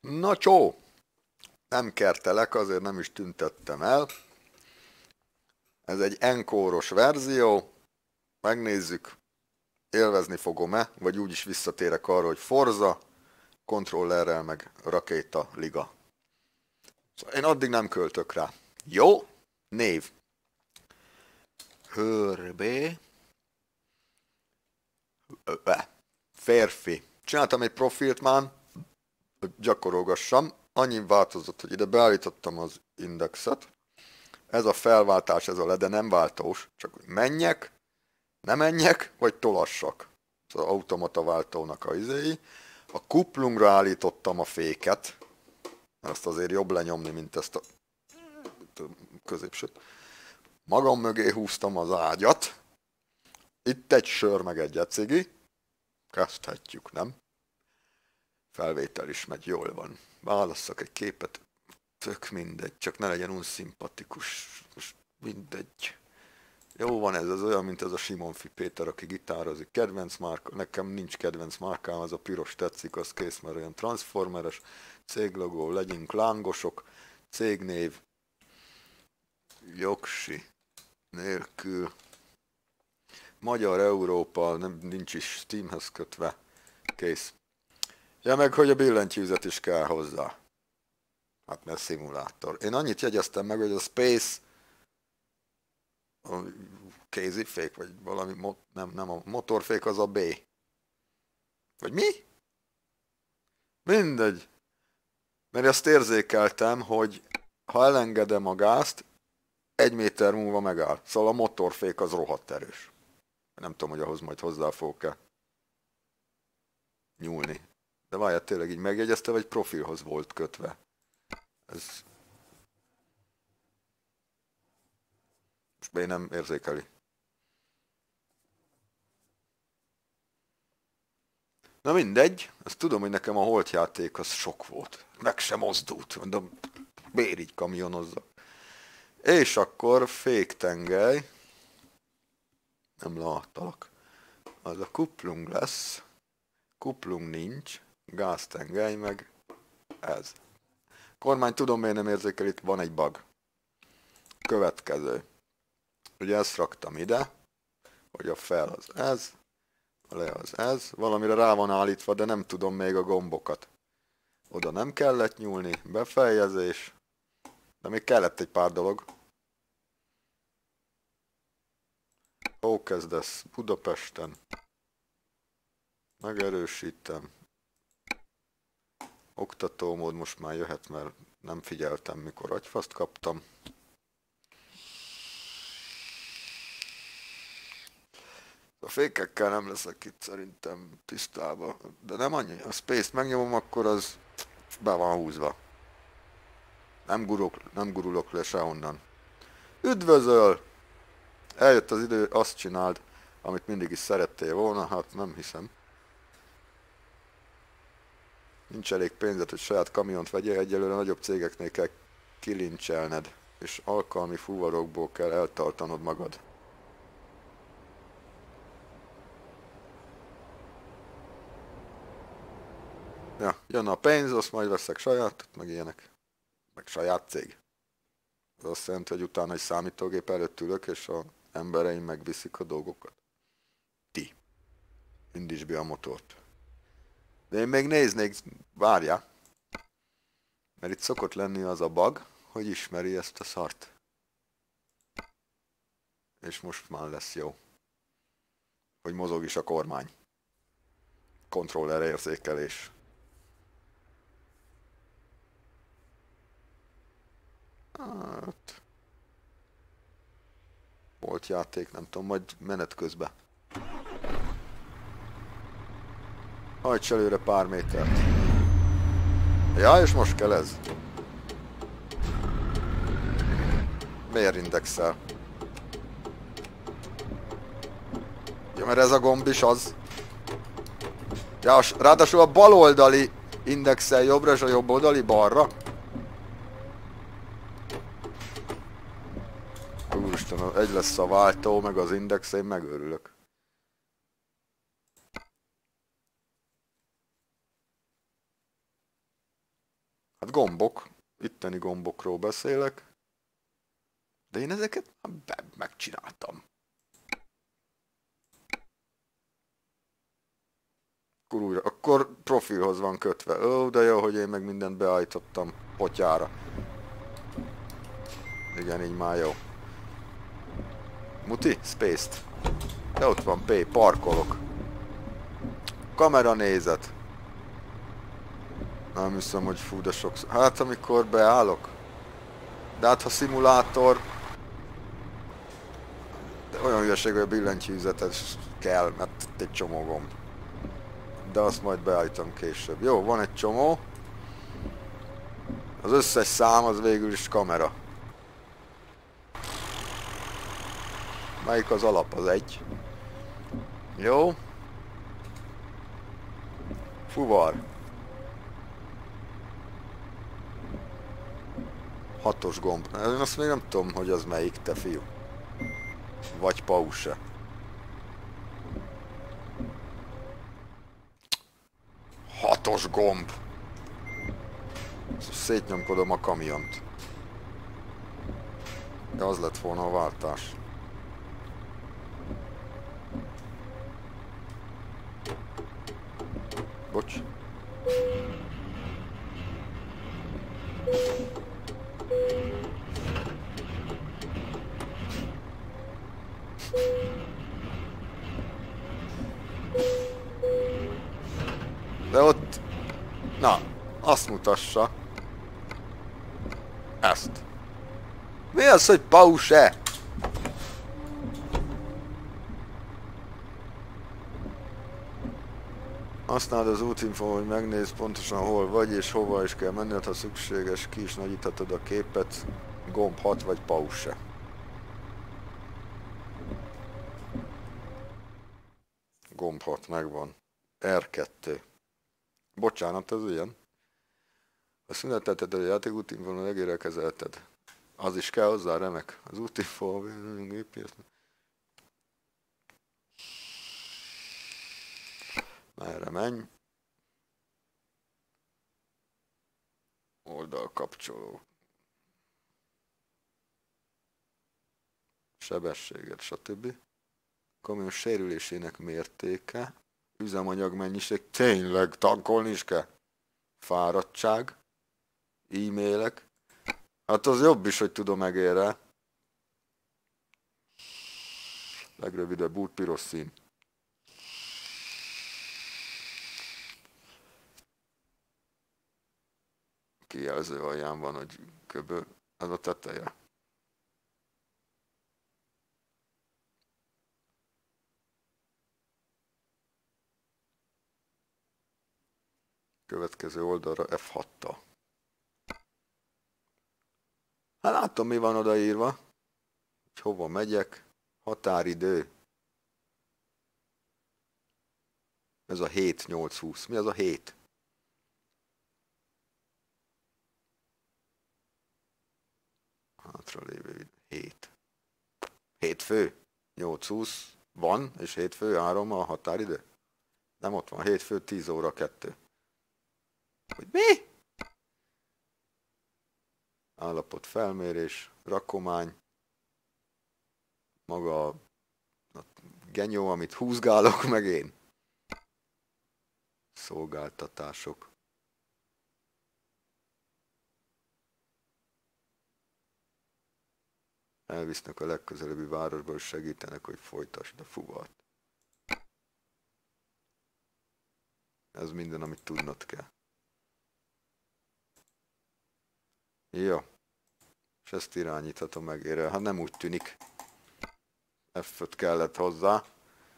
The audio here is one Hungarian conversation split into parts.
Na csó! Nem kertelek, azért nem is tüntettem el. Ez egy enkóros verzió. Megnézzük, élvezni fogom-e, vagy úgyis visszatérek arra, hogy Forza, kontrollerrel meg Rakéta Liga. Szóval én addig nem költök rá. Jó? Név. Hörbé. Férfi. Csináltam egy profilt már, hogy gyakorolgassam. Annyi változott, hogy ide beállítottam az indexet. Ez a felváltás, ez a le, de nem váltós. Csak hogy menjek, ne menjek, vagy tolassak. Ez az automata váltónak a izéi. A kuplungra állítottam a féket. Ezt azért jobb lenyomni, mint ezt a középsőt. Magam mögé húztam az ágyat. Itt egy sör meg egy ecigi. Kezdhetjük, nem? Felvétel is megy, jól van. Válasszak egy képet. Tök mindegy, csak ne legyen unszimpatikus. Most mindegy. Jó van ez, olyan, mint ez a Simonfi Péter, aki gitározik. Kedvenc márka, nekem nincs kedvenc márkám, az a piros tetszik, az kész, mert olyan transformeres. Céglogó, legyünk lángosok. Cégnév. Jogsi. Nélkül. Magyar Európa, nincs is Steamhez kötve. Kész. Ja, meg hogy a billentyűzet is kell hozzá. Hát mert szimulátor. Én annyit jegyeztem meg, hogy a Space a kézifék, vagy valami, nem a motorfék, az a B. Vagy mi? Mindegy. Mert azt érzékeltem, hogy ha elengedem a gázt, 1 méter múlva megáll. Szóval a motorfék az rohadt erős. Nem tudom, hogy ahhoz majd hozzá fogok-e nyúlni. De várjál, tényleg így megjegyezte, vagy profilhoz volt kötve? Ez... Most B nem érzékeli. Na mindegy, azt tudom, hogy nekem a Holt játék az sok volt. Meg sem mozdult, mondom, miért így kamionozza. És akkor féktengely. Nem láttalak. Az a kuplung lesz. Kuplung nincs. Gáztengely meg ez. Kormány, tudom, miért nem érzékel, itt van egy bug. Következő. Ugye ezt raktam ide, hogy a fel az ez, a le az ez. Valamire rá van állítva, de nem tudom még a gombokat. Oda nem kellett nyúlni, befejezés. De még kellett egy pár dolog. Hol kezdesz? Budapesten. Megerősítem. Oktatómód most már jöhet, mert nem figyeltem, mikor agyfaszt kaptam. A fékekkel nem leszek itt szerintem tisztában, de nem annyi. A Space-t megnyomom, akkor az be van húzva. Nem gurulok le sehonnan. Üdvözöl! Eljött az idő, azt csináld, amit mindig is szerettél volna, hát nem hiszem. Nincs elég pénzed, hogy saját kamiont vegyél, egyelőre nagyobb cégeknél kell kilincselned, és alkalmi fuvarokból kell eltartanod magad. Ja, jön a pénz, azt majd veszek sajátot, meg ilyenek. Meg saját cég. Ez azt jelenti, hogy utána egy számítógép előtt ülök, és az embereim megviszik a dolgokat. Ti. Indítsd be a motort. De én még néznék, várja. Mert itt szokott lenni az a bug, hogy ismeri ezt a szart. És most már lesz jó. Hogy mozog is a kormány. Kontroller érzékelés. Hát... Volt játék, nem tudom, majd menet közben. Hajts előre pár métert. Ja, és most kell ez. Miért indexel? Ja, mert ez a gomb is az. Ja, ráadásul a bal oldali indexel jobbra, és a jobb oldali balra. Úristen, egy lesz a váltó, meg az index, én megőrülök. Hát gombok. Itteni gombokról beszélek. De én ezeket megcsináltam. Akkor profilhoz van kötve. Ó, de jó, hogy én meg mindent beállítottam potyára. Igen, így már jó. Muti? Space-t. De ott van P, parkolok. Kamera nézet. Nem hiszem, hogy fú, de sokszor. Hát amikor beállok. De hát ha szimulátor... De olyan hülyeség, hogy a billentyűzetes kell, mert itt egy csomó gomb. De azt majd beállítom később. Jó, van egy csomó. Az összes szám az végül is kamera. Melyik az alap? Az egy. Jó. Fuvar. 6-os gomb. Én azt még nem tudom, hogy az melyik, te fiú. Vagy pause. Hatos gomb. Szétnyomkodom a kamiont. De az lett volna a váltás. Bocs. De ott... Na, azt mutassa. Ezt. Mi az, hogy pause? Használd az útinfo, hogy megnézd pontosan hol vagy és hova is kell menned, ha szükséges, ki is nagyíthatod a képet. Gomb 6 vagy pause. Gomb 6 megvan. R2. Bocsánat, ez ilyen. Ha szünetelted a játék útinfo, legére kezelted. Az is kell hozzá, remek. Az útinfo, merre menj? Oldal kapcsoló. Sebességet, stb. Kamion sérülésének mértéke. Üzemanyag mennyiség. Tényleg tankolni is kell. Fáradtság. E-mailek. Hát az jobb is, hogy tudom megérre. Legrövidebb út, piros szín. Kijelző alján van, hogy köböl. Ez a teteje. Következő oldalra F6-tal. Hát látom, mi van odaírva. Hogy hova megyek. Határidő. Ez a 7-8-20. Mi az a 7? Hátralévő 7. Hétfő. 8-20 van, és hétfő 3 a határidő. Nem ott van, hétfő 10 óra 2. Hogy mi? Állapot felmérés, rakomány, maga a genyó, amit húzgálok meg én. Szolgáltatások. Elvisznek a legközelebbi városba, és segítenek, hogy folytasd a fuvart. Ez minden, amit tudnod kell. Jó. És ezt irányíthatom meg érre. Hát nem úgy tűnik. F5 kellett hozzá.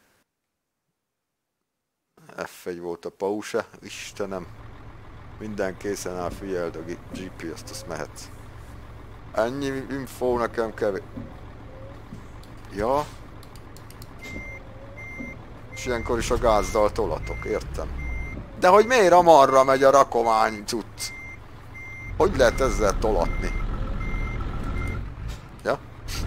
F1 volt a pause. Istenem. Minden készen áll, figyeld a GPS-t, azt mehetsz. Ennyi info nekem kevés. Ja. És ilyenkor is a gázzal tolatok, értem. De hogy miért amarra megy a rakomány cucc? Hogy lehet ezzel tolatni? Ja?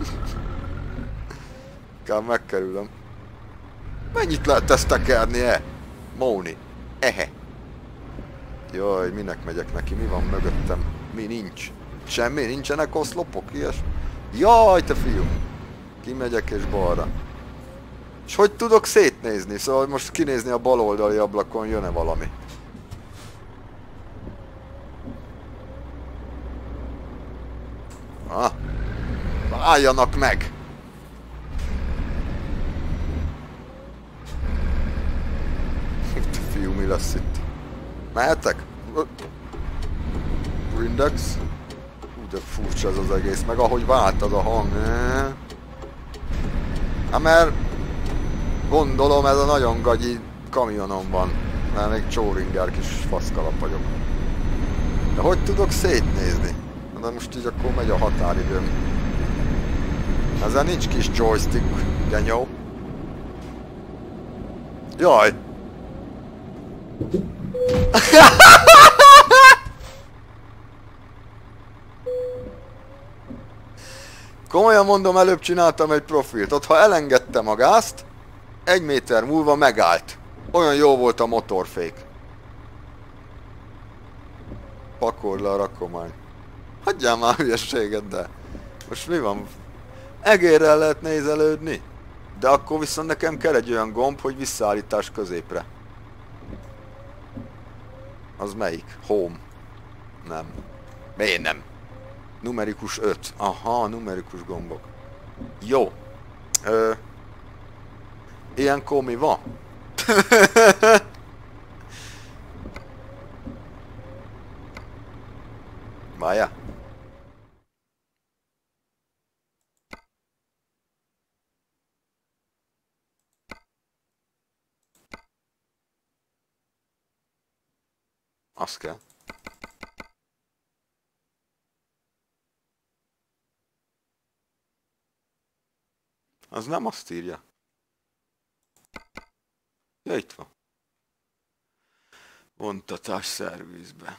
Kár megkerülöm. Mennyit lehet ezt tekerni, Móni? Ehe. Jaj, minek megyek neki? Mi van mögöttem? Mi nincs? Semmi? Nincsenek oszlopok? Ilyes? Jaj, te fiú! Kimegyek és balra. És hogy tudok szétnézni? Szóval most kinézni a bal oldali ablakon jön-e valami? Ah! Álljanak meg! Te fiú, mi lesz itt? Mehetek? Index? Hú, de furcsa ez az egész, meg ahogy váltad a hang. Hát mert gondolom ez a nagyon gagyi kamionom van, mert még csóringer kis faszkalap vagyok. De hogy tudok szétnézni? De most így akkor megy a határidőm. Ezzel nincs kis joystick, genyó. Jaj! Komolyan mondom, előbb csináltam egy profilt. Ott ha elengedtem a gázt, 1 méter múlva megállt. Olyan jó volt a motorfék. Pakold le a rakomány. Hagyjál már hülyességet, de... Most mi van? Egérrel lehet nézelődni? De akkor viszont nekem kell egy olyan gomb, hogy visszaállítás középre. Az melyik? Home. Nem. Miért nem? Numerikus 5. Aha, numerikus gombok. Jó. Ilyenkor mi van? Várjál. Azt kell. Az nem azt írja. Ja, itt van. Vontatás szervizbe.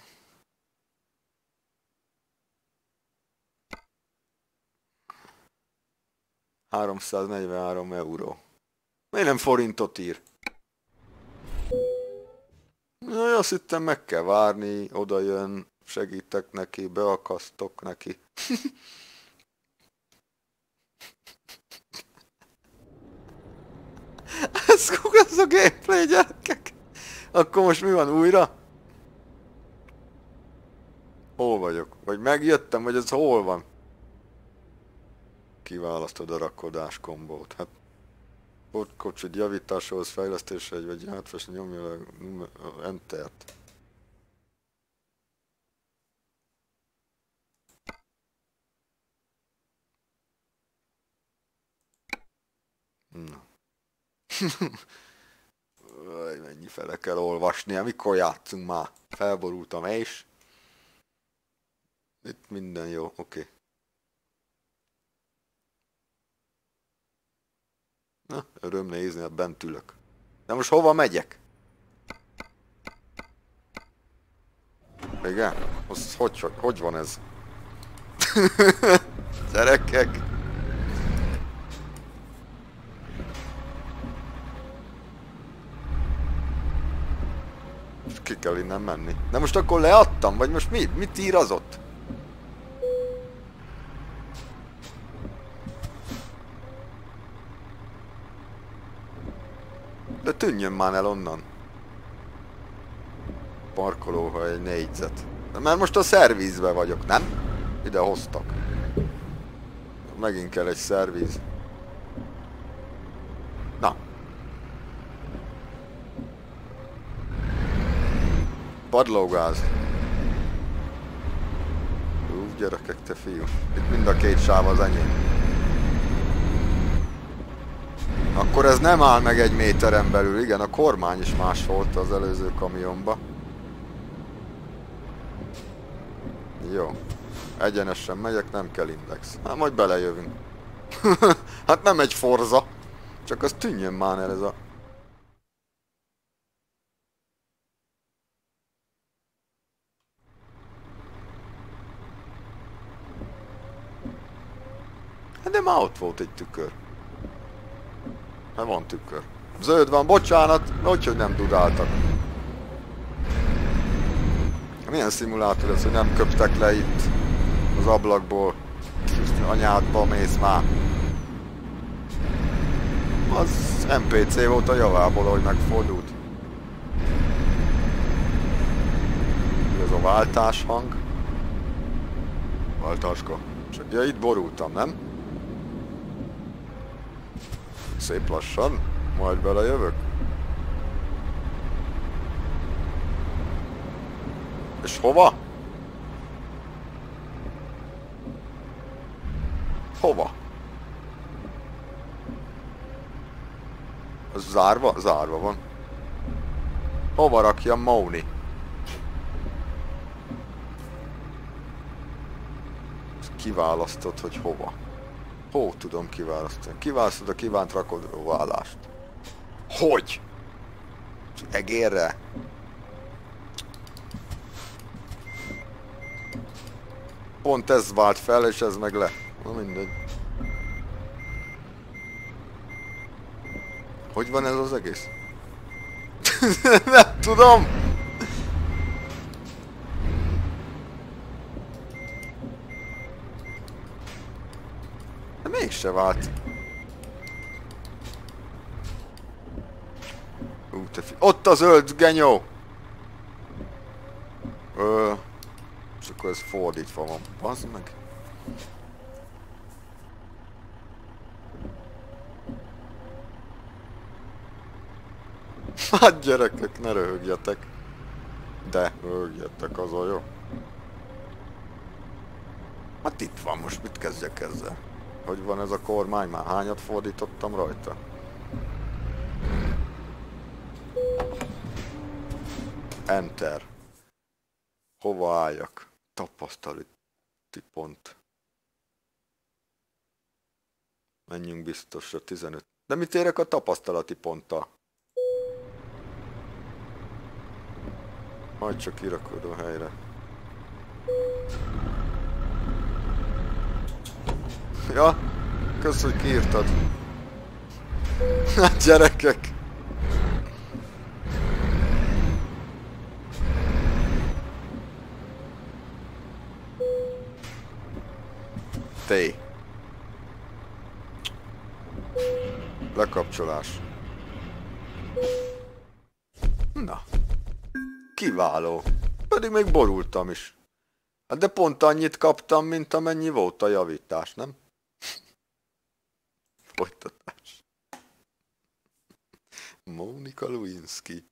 €343. Miért nem forintot ír? Jaj, azt hittem meg kell várni, oda jön, segítek neki, beakasztok neki. Ez a gameplay, gyerekek. Akkor most mi van újra? Hol vagyok? Vagy megjöttem, vagy ez hol van? Kiválasztod a rakodás kombót. Hát kocsid javításhoz, fejlesztésre, vagy hátrás nyomja a Entert. Na. Mennyi fele kell olvasni, mikor játszunk már? Felborultam és itt minden jó, oké. Na, öröm nézni, hát bent ülök. De most hova megyek? Igen? Hogy van ez? Gyerekek! Ki kell innen menni. De most akkor leadtam? Vagy most mit ír az ott? De tűnjön már el onnan. Parkolóhely 4 négyzet. De mert most a szervízbe vagyok, nem? Ide hoztak. Megint kell egy szervíz. Na. Padlógáz. Gyerekek, te fiú. Itt mind a két sáv az enyém. Akkor ez nem áll meg 1 méteren belül. Igen, a kormány is más volt az előző kamionba. Jó. Egyenesen megyek, nem kell index. Hát majd belejövünk. Hát nem egy Forza. Csak az tűnjön már el ez a... Hát de már ott volt egy tükör. Hát van tükör. Zöld van, bocsánat, hogy nem dudáltak. Milyen szimulátor ez, hogy nem köptek le itt az ablakból? Anyádba mész már. Az NPC volt a javából, ahogy megfordult. Ez a váltás hang. Váltáska. Ja, itt borultam, nem? Szép lassan. Majd belejövök. És hova? Hova? Az zárva? Zárva van. Hova rakjam Móni? Kiválasztod, hogy hova? Hol tudom kiválasztani? Kiválasztod a kívánt rakodóállást. Hogy? Egérre? Pont ez vált fel, és ez meg le. Na mindegy. Hogy van ez az egész? Nem tudom! De mégse vált. Ott a zöld genyó! És akkor ez fordítva van. Bazd meg. Hát gyerekek, ne röhögjetek. De röhögjetek, az a jó. Hát itt van, most mit kezdjek ezzel? Hogy van ez a kormány? Már hányat fordítottam rajta? Enter. Hova álljak? Tapasztalati pont. Menjünk biztosra, 15. De mit érek a tapasztalati ponttal? Majd csak kirakodó helyre. Ja, kösz, hogy kiírtad. Hát gyerekek! T. Lekapcsolás. Na. Kiváló. Pedig még borultam is. Hát de pont annyit kaptam, mint amennyi volt a javítás, nem? Folytatás. Mónika Lewinsky.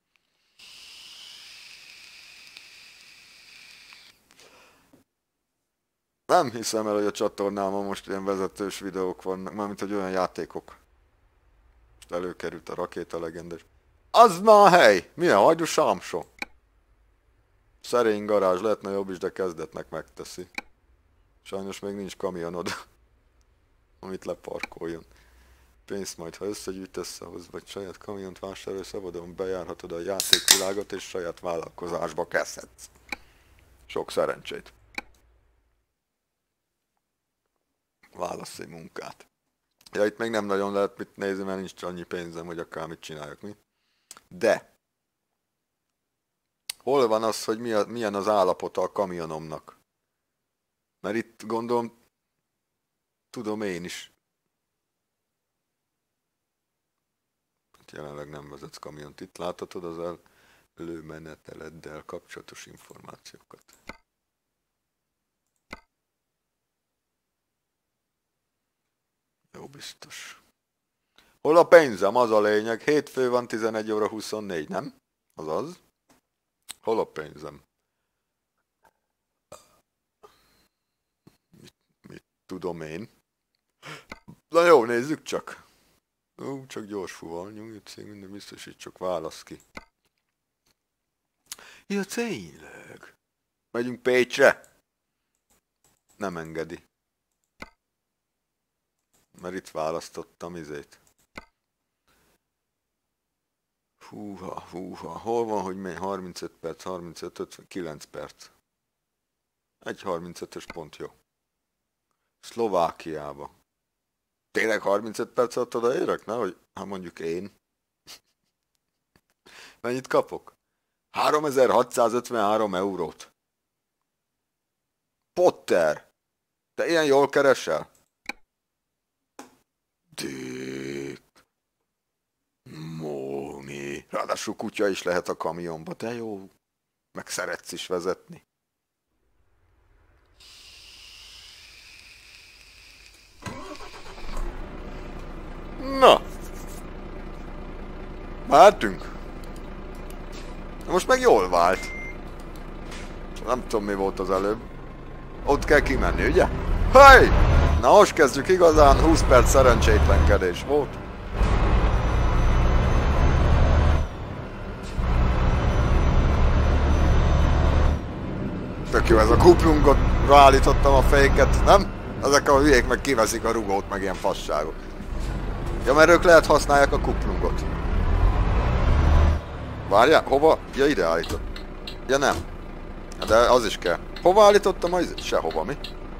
Nem hiszem el, hogy a csatornámon most ilyen vezetős videók vannak, mármint hogy olyan játékok. Most előkerült a Rakéta Legendás. Az már hely! Milyen hagyú sámsó? Szerény garázs, lehetne jobb is, de kezdetnek megteszi. Sajnos még nincs kamionod, amit leparkoljon. Pénzt majd, ha összegyűjtesz ahhoz, vagy saját kamiont vásárolj, szabadon bejárhatod a játékvilágot, és saját vállalkozásba kezdhetsz. Sok szerencsét! Válasz egy munkát. Ja, itt még nem nagyon lehet mit nézni, mert nincs annyi pénzem, hogy akármit csináljak, mi? De! Hol van az, hogy milyen az állapota a kamionomnak? Mert itt gondolom, tudom én is. Jelenleg nem vezetsz kamiont. Itt láthatod az előmeneteleddel kapcsolatos információkat. Jó, biztos. Hol a pénzem? Az a lényeg. Hétfő van, 11 óra 24, nem? Azaz. Hol a pénzem? Mit tudom én? Na jó, nézzük csak. Csak gyors fuval, nyugi cég, minden biztosít, csak válasz ki. Ja, tényleg. Megyünk Pécsre? Nem engedi. Mert itt választottam izét. Húha, hol van, hogy mely 35 perc, 35, 59 perc. Egy 35-ös pont jó. Szlovákiába. Tényleg 35 perc alatt odaérek? Ne, hogy ha mondjuk én. Mennyit kapok? 3653 eurót. Potter, te ilyen jól keresel? Dick. Móni. Ráadásul kutya is lehet a kamionba, de jó. Meg szeretsz is vezetni. Na. Mehetünk. Most meg jól vált. Nem tudom, mi volt az előbb. Ott kell kimenni, ugye? Hey! Na most kezdjük igazán, 20 perc szerencsétlenkedés volt. Tök jó, ez a kuplungot ráállítottam a féket, nem? Ezek a hülyék meg kiveszik a rugót, meg ilyen fasságok. Ja, mert ők lehet használják a kuplungot. Várjál, hova? Ja, ide állított. Ja, nem. De az is kell. Hova állítottam az? Sehova, mi?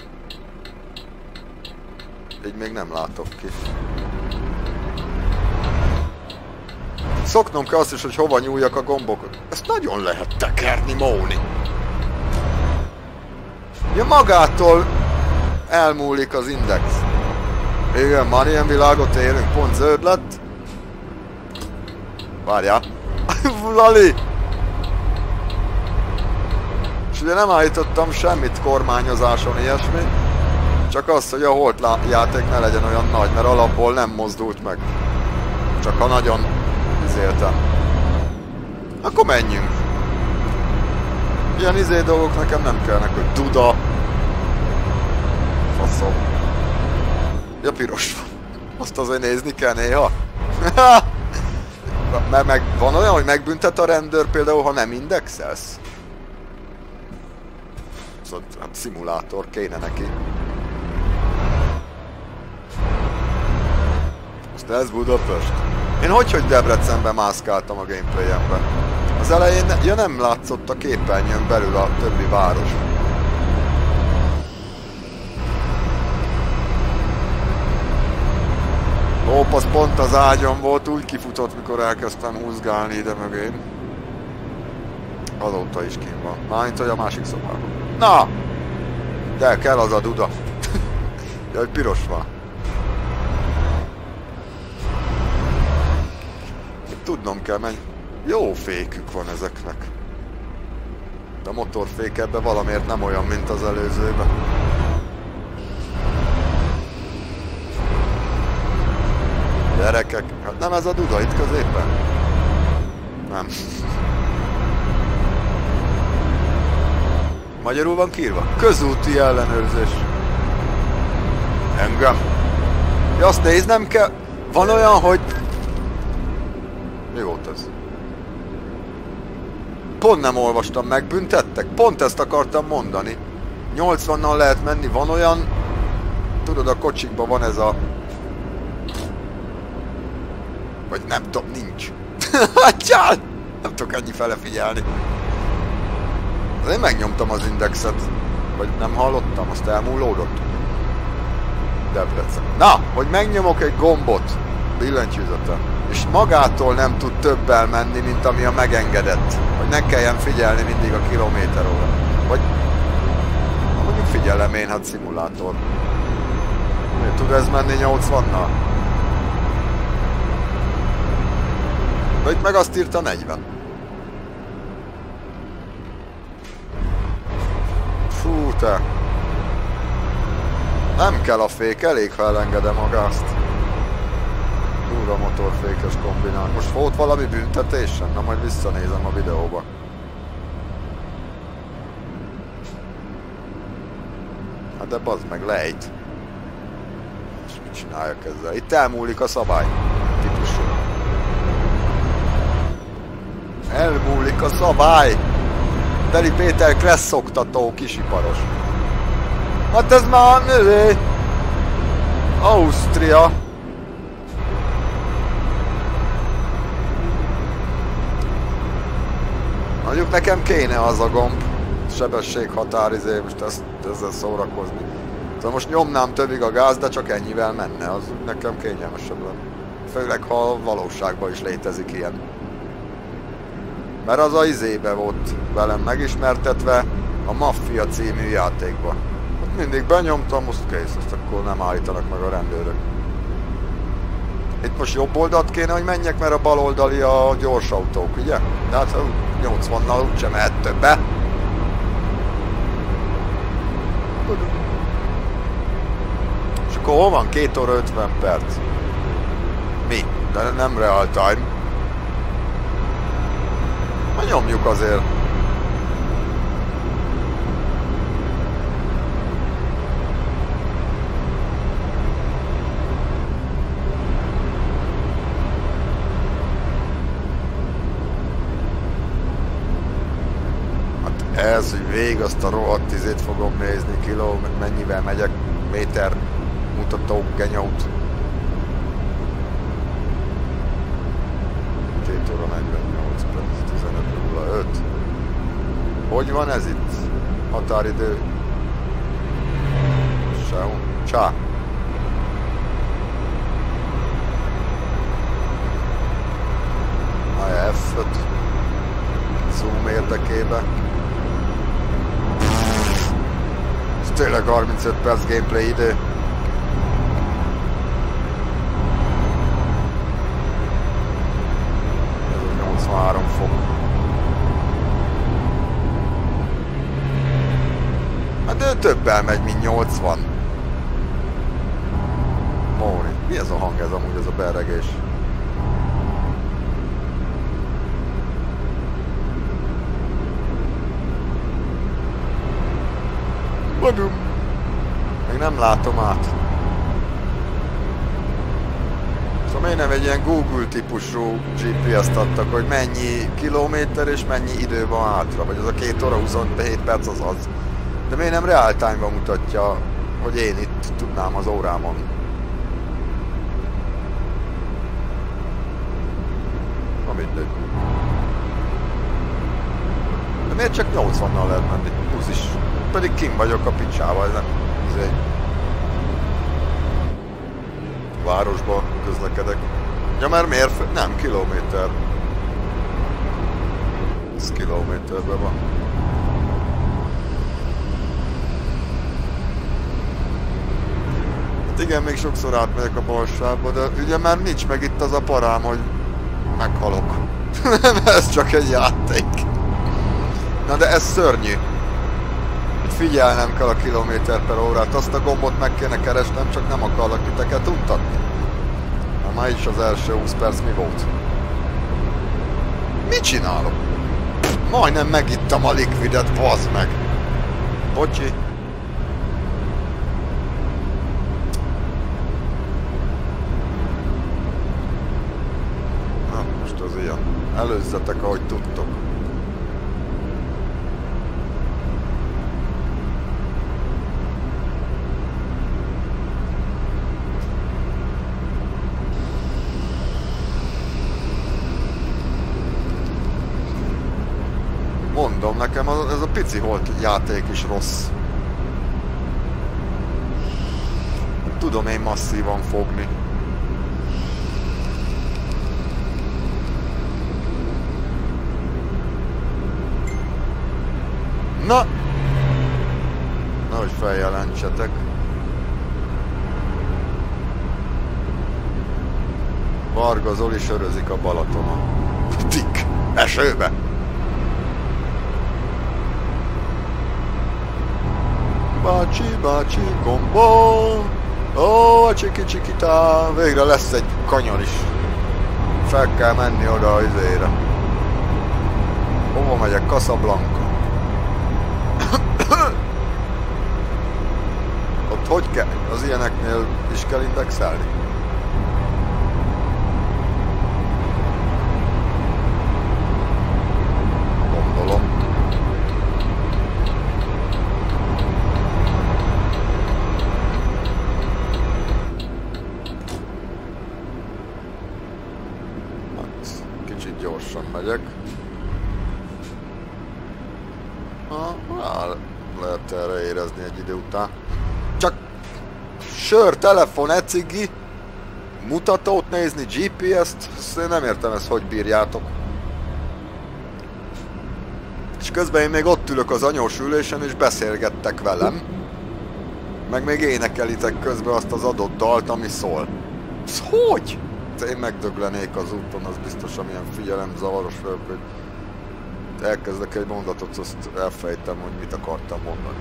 Így még nem látok ki. Szoknom kell azt is, hogy hova nyúljak a gombokat. Ezt nagyon lehet tekerni, Móni. Ja, magától elmúlik az index. Igen, már ilyen világot élünk, pont zöld lett. Várjál. Lali! És ugye nem állítottam semmit kormányozáson, ilyesmi. Csak azt, hogy a holt játék ne legyen olyan nagy, mert alapból nem mozdult meg. Csak ha nagyon izéltem. Akkor menjünk. Ilyen izé dolgok nekem nem kellnek, hogy duda. Faszom. Ja, piros van. Azt azért nézni kell néha. Mert meg van olyan, hogy megbüntet a rendőr például, ha nem indexelsz? Szóval hát szimulátor kéne neki. Most ez Budapest. Én hogy Debrecenben mászkáltam a gameplayemben. Az elején ja, nem látszott a képernyőn belül a többi város. Ó, az pont az ágyon volt, úgy kifutott, mikor elkezdtem húzgálni ide mögén. Azóta is kín van. Mármint, hogy a másik szobában. Na! De kell az a duda. Jaj, piros van. Tudnom kell, menj. Jó fékük van ezeknek. De a motorfék ebben valamiért nem olyan, mint az előzőben. Gyerekek, hát nem ez a duda itt középen? Nem. Magyarul van kiírva? Közúti ellenőrzés. Engem. Ja, azt néznem kell. Van olyan, hogy... Mi volt ez? Pont nem olvastam meg, büntettek? Pont ezt akartam mondani. 80-nal lehet menni, van olyan... Tudod, a kocsikban van ez a... Vagy nem tudom, nincs. Hagyjál! Nem tudok ennyi fele figyelni. Én megnyomtam az indexet. Vagy nem hallottam, azt elmúlódott. Debrecen. Na, hogy megnyomok egy gombot billentyűzeten, és magától nem tud többel menni, mint ami a megengedett. Hogy ne kelljen figyelni mindig a kilométeróra. Vagy... Mondjuk figyelem én, hát szimulátor. Tud ez menni 80-nal? De itt meg azt írta 40. Fú, te. Nem kell a fék, elég, ha elengedem a gázt. Durva motorfékes kombinál. Most volt valami büntetésen? Na, majd visszanézem a videóba. Hát de bazd meg, lejt. És mit csináljak ezzel? Itt elmúlik a szabály. Típusú. Elmúlik a szabály! Deli Péter Kressz oktató kisiparos. Hát ez már nővé! Ausztria! Mondjuk nekem kéne az a gomb. Sebességhatárizé, most ezzel szórakozni. Szóval most nyomnám többig a gáz, de csak ennyivel menne. Az nekem kényelmesebb lenne. Főleg, ha a valóságban is létezik ilyen. Mert az a izébe volt velem megismertetve a Mafia című játékba. Ott mindig benyomtam, most kész, azt akkor nem állítanak meg a rendőrök. Itt most jobb oldalt kéne, hogy menjek, mert a bal oldali a gyors autók, ugye? De hát 80-nal úgysem mehet többe. És akkor hol van? 2 óra 50 perc. Mi? De nem real time. Na nyomjuk azért. Ez, hogy végig azt a rohadt izét fogom nézni, mennyivel megyek, méter mutató genyót. 2 óra 48 perc, 15.05. Hogy van ez itt? Határidő? Sehol. Csá. F5. Zoom érdekében. Tényleg 35 perc gameplay idő. Ez 83 fok. Hát de többel megy, mint 80. Móri. Mi ez a hang, ez amúgy, ez a berregés? Még nem látom át. Szóval miért nem egy ilyen Google típusú GPS-t adtak, hogy mennyi kilométer és mennyi idő van hátra, vagy az a 2 óra 27 perc az az. De miért nem real time-ban mutatja, hogy én itt tudnám az órámon. Na mindegy. De miért csak 80-nal lehet menni? Húsz is. Pedig kim vagyok a picsával, ez nem izé. Városba közlekedek. Ja, mert miért? Nem, kilométer. Ez kilométerben van. Hát igen, még sokszor átmegyek a balsávba, de ugye már nincs meg itt az a parám, hogy meghalok. Ez csak egy játék. Na de ez szörnyű. Figyelnem kell a kilométer per órát, azt a gombot meg kéne keresnem, csak nem akarlak titeket untatni. Na már is az első 20 perc mi volt? Mit csinálok? Majdnem megittam a likvidet, bazd meg! Bocsi! Na, most az ilyen. Előzzetek, ahogy tudtok. Mondom, nekem ez a pici holt játék is rossz. Tudom én masszívan fogni. Na! Nehogy feljelentsetek. Varga Zoli sörözik a Balatonon. Tik! Esőbe! Bácsi, gombó, ó, a csiki-csikitá, végre lesz egy kanyar is. Fel kell menni oda az izére. Hova megyek? Casablanca. Ott hogy kell? Az ilyeneknél is kell indexelni? Gondolom. Gyorsan megyek. Lehet erre érezni egy idő után. Csak sör, telefon, ecigi, mutatót nézni, GPS-t, én nem értem ezt, hogy bírjátok. És közben én még ott ülök az anyós ülésen, és beszélgettek velem. Meg még énekelitek közben azt az adott dalt, ami szól. Ez hogy? Én megdöglenék az úton, az biztos, amilyen figyelemzavaros vagyok, hogy elkezdek egy mondatot, azt elfejtem, hogy mit akartam mondani.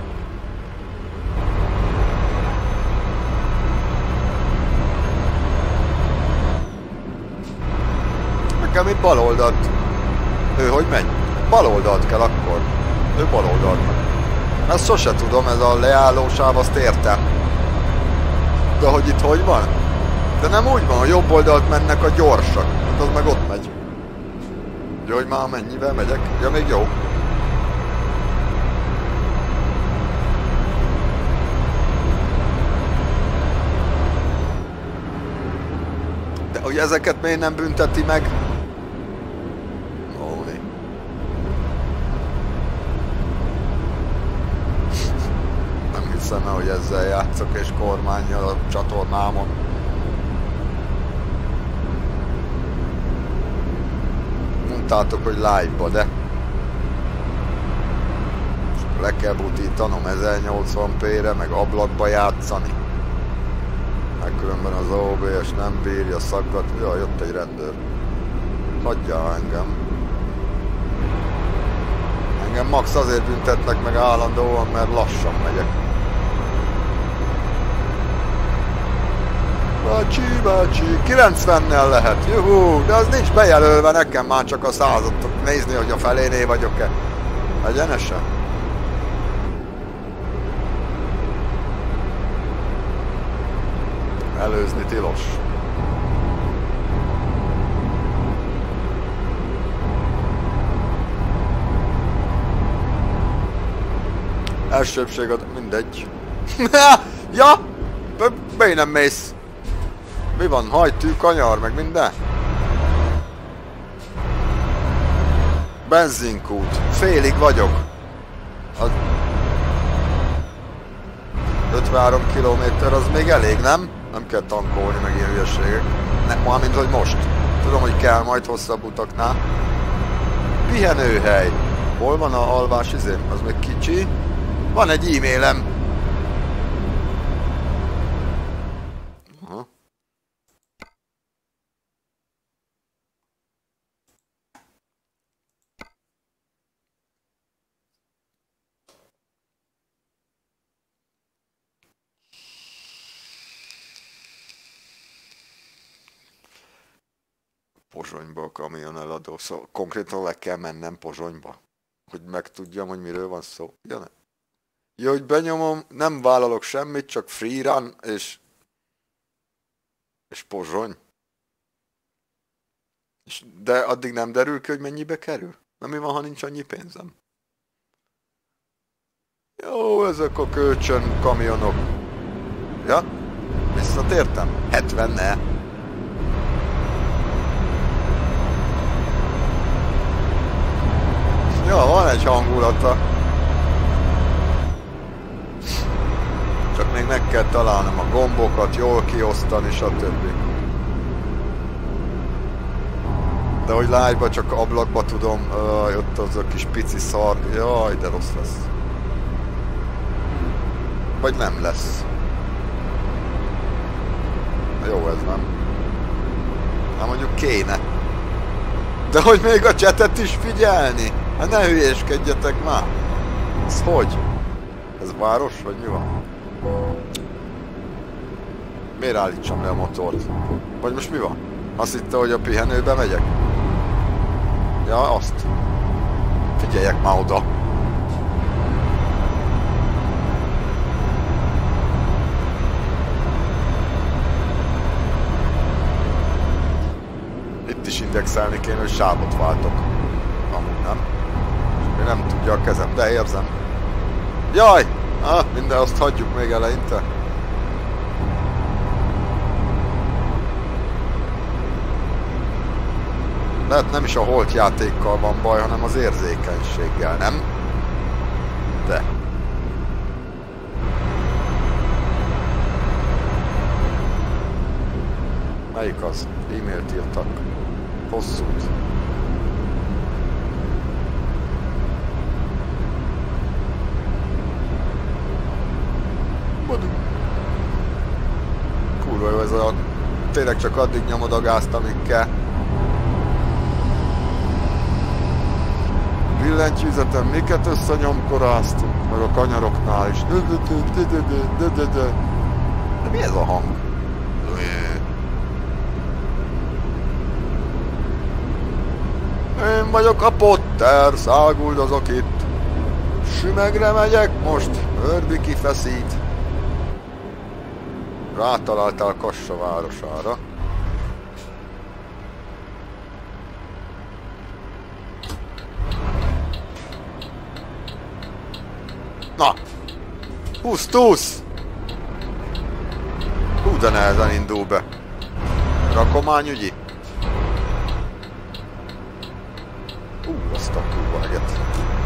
Nekem itt bal oldalt. Ő hogy megy? Bal oldalt kell akkor. Ő bal oldalt megy. Ezt sose tudom, ez a leállósáv, azt értem. De hogy itt hogy van? De nem úgy van, a jobb oldalt mennek a gyorsak. Hát az meg ott megy. Ugye, hogy már mennyivel megyek? Ja, még jó. De hogy ezeket miért nem bünteti meg? Hiszem, hogy ezzel játszok és kormánnyal a csatornámon. Mondtátok, hogy live-ba, de le kell butítanom 1080p-re, meg ablakba játszani. Meg különben az OBS nem bírja szaggat. Jaj, jött egy rendőr. Hagyja engem. Engem max azért büntetnek meg állandóan, mert lassan megyek. Bácsi, 90-nel lehet, juhú, de az nincs bejelölve nekem, már csak a 100-at nézni, hogy a feléné vagyok-e. Egyenesen? Előzni tilos. Elsőbség, mindegy. Ja! Miért nem mész? Mi van? Hajtű, kanyar, meg minden? Benzinkút. Félig vagyok. Az 53 km az még elég, nem? Nem kell tankolni, meg ilyen hülyeségek. Nem, már mint hogy most. Tudom, hogy kell majd hosszabb utaknál. Pihenőhely. Hol van a alvás izém? Az még kicsi. Van egy e-mailem. Pozsonyba a kamion eladó, szóval konkrétan le kell mennem Pozsonyba, hogy megtudjam, hogy miről van szó. Ja, ne. Ja, hogy benyomom, nem vállalok semmit, csak freerun és Pozsony. De addig nem derül ki, hogy mennyibe kerül? Nem mi van, ha nincs annyi pénzem? Jó, ezek a kölcsön kamionok. Ja, visszatértem. 70-ne. Ja, van egy hangulata. Csak még meg kell találnom a gombokat, jól kiosztani, stb. De hogy live-ba csak ablakba tudom, ott az a kis pici szar. Jaj, de rossz lesz. Vagy nem lesz. Jó, ez nem. Hát mondjuk kéne. De hogy még a chatet is figyelni? Hát ne hülyéskedjetek már! Ez hogy? Ez város, vagy mi van? Miért állítsam le a motort? Vagy most mi van? Azt hitte, hogy a pihenőbe megyek? Ja, azt. Figyeljek már oda. Itt is indexelni kéne, hogy sávot váltok. Amúgy nem. Még nem tudja a kezem, de érzem. Jaj! Minden azt hagyjuk még eleinte. Lehet nem is a holt játékkal van baj, hanem az érzékenységgel, nem? De. Melyik az? E-mailt írtak. Hosszút. Kurva jó ez a... Tényleg csak addig nyomod a gázt, amíg kell. Billentyűzeten miket összenyomkoráztunk, meg a kanyaroknál is. De mi ez a hang? Én vagyok a Potter, száguldozok itt. Sümegre megyek most, Herbie kifeszít. Rátaláltál Kassa városára. Na! Húsz! Hú, de nehezen indul be. Rakományügyi? Azt a kurváget.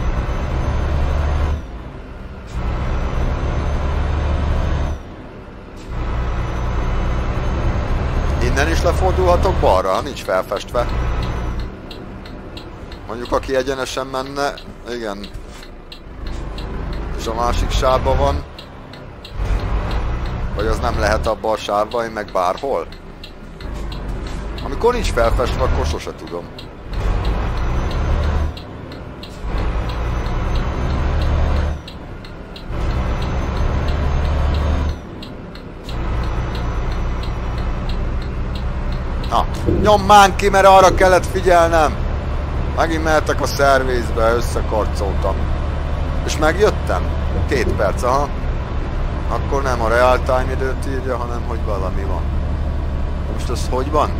Innen is lefordulhatok balra, nincs felfestve. Mondjuk aki egyenesen menne, igen. És a másik sávban van. Vagy az nem lehet abban a sávban, én meg bárhol. Amikor nincs felfestve, akkor sose tudom. Na, nyomán ki, mert arra kellett figyelnem. Megint mehetek a szervizbe, összekarcoltam. És megjöttem? 2 perc, aha. Akkor nem a real time időt írja, hanem hogy valami van. Most az hogy van?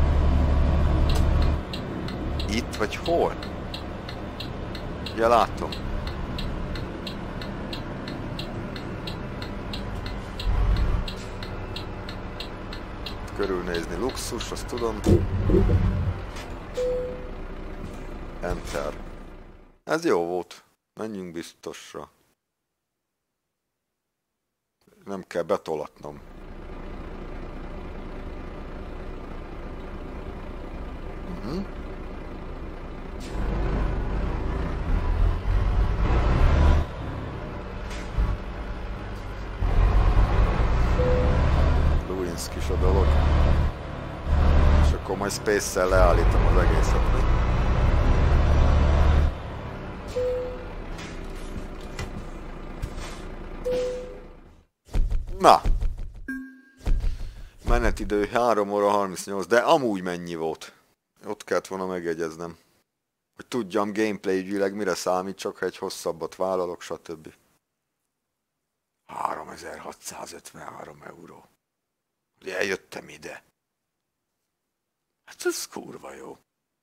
Itt vagy hol? Ugye látom. Körülnézni luxus, azt tudom. Enter. Ez jó volt. Menjünk biztosra. Nem kell betolatnom. Lewinsky is a dolog. És akkor majd Space-szel leállítom az egészet. Na! Menetidő 3 óra 38, de amúgy mennyi volt? Ott kellett volna megjegyeznem. Hogy tudjam gameplay ügyileg mire számít, csak ha egy hosszabbat vállalok, stb. 3653 euró. Ugye eljöttem ide. Hát ez kurva jó.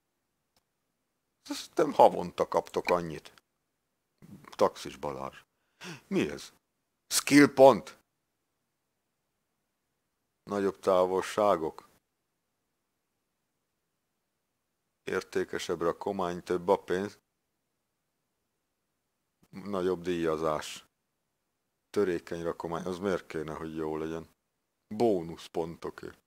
Azt nem havonta kaptok annyit. Taxis Balázs. Mi ez? Skill pont? Nagyobb távolságok. Értékesebb rakomány, több a pénz. Nagyobb díjazás. Törékeny rakomány, az miért kéne, hogy jó legyen? Bónuszpontokért.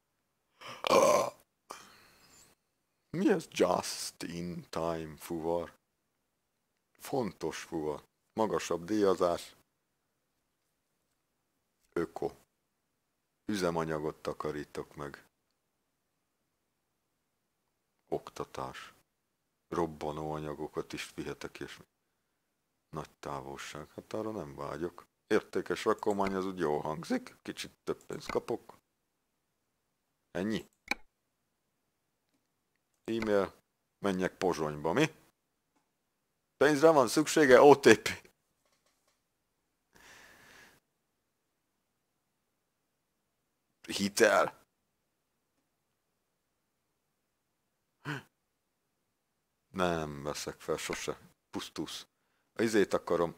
Mi ez just in time fuvar? Fontos fuvar. Magasabb díjazás. Öko. Üzemanyagot takarítok meg. Oktatás. Robbanó anyagokat is vihetek, és nagy távolság. Hát arra nem vágyok. Értékes rakomány, az úgy jól hangzik. Kicsit több pénzt kapok. Ennyi. E-mail. Menjek Pozsonyba, mi? Pénzre van szüksége? OTP. Hitel. Nem veszek fel sose. Pusztusz. A izét akarom.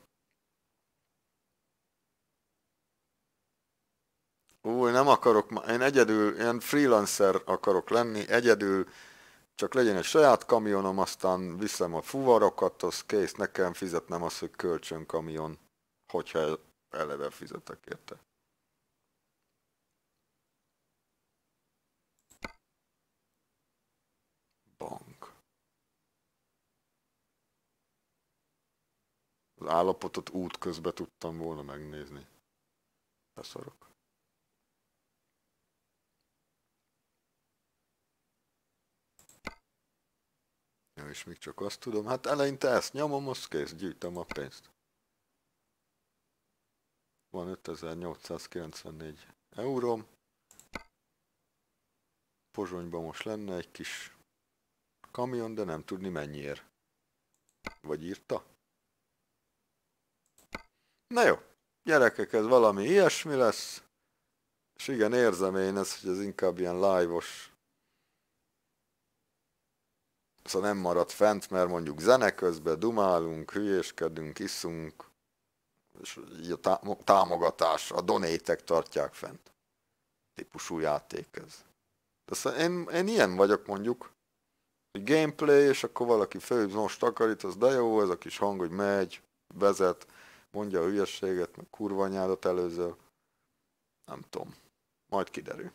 Nem akarok, én egyedül, ilyen freelancer akarok lenni, egyedül, csak legyen egy saját kamionom, aztán viszem a fuvarokat, az kész, nekem fizetnem az, hogy kölcsön kamion, hogyha eleve fizetek érte. Bank. Az állapotot útközben tudtam volna megnézni. Beszarok. Ja, és még csak azt tudom, hát eleinte ezt nyomom, az kész, gyűjtöm a pénzt. Van 5894 euróm. Pozsonyban most lenne egy kis kamion, de nem tudni mennyiért. Vagy írta? Na jó, gyerekek, ez valami ilyesmi lesz. És igen, érzem én ezt, hogy ez inkább ilyen live-os. Szóval nem marad fent, mert mondjuk zene közben dumálunk, hülyéskedünk, iszunk, és így a támogatás, a donétek tartják fent. Típusú játék ez. De szóval én ilyen vagyok mondjuk, hogy gameplay, és akkor valaki főbb, most takarít, az de jó, ez a kis hang, hogy megy, vezet, mondja a hülyességet, meg kurva anyádat előző. Nem tudom. Majd kiderül.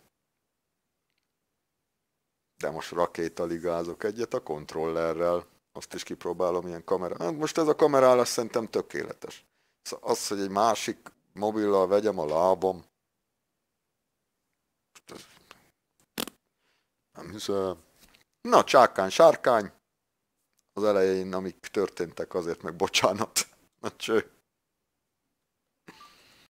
De most rakétaligázok egyet a kontrollerrel. Azt is kipróbálom ilyen kamerán. Most ez a kamerálás szerintem tökéletes. Szóval az, hogy egy másik mobillal vegyem a lábam. Nem hiszem. Na, csákány, sárkány. Az elején, amik történtek, azért meg bocsánat. Na cső.